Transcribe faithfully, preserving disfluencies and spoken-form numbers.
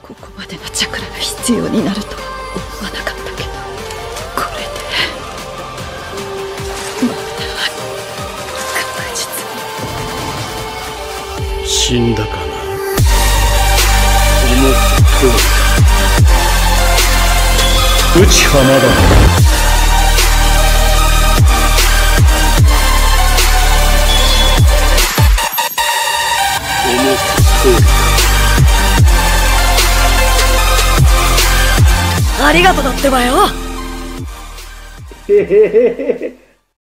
ここまでのチャクラが必要になるとは思わなかったけど、これでまだ確実に。 死んだかな。思った通りだ。内浜だ。思った通りだ。 ありがとうだってばよ。 へへへへ。